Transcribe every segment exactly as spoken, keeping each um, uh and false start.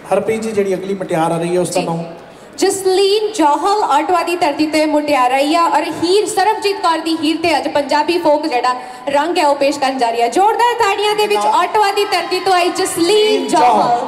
हरप्रीत जी जी अगली मुटियार आ रही है उसका नाम जसलीन जौहल आटवा की धरती ते मुटियार आई है और हीर सरबजीत कौर दी हीर ते अज पंजाबी फोक जड़ा रंग है वो पेश करन जा रही है। जोरदार ताड़ियां दे विच आटवा की धरती तो आई जसलीन जौहल।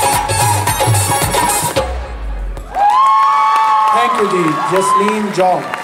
Jessleen John.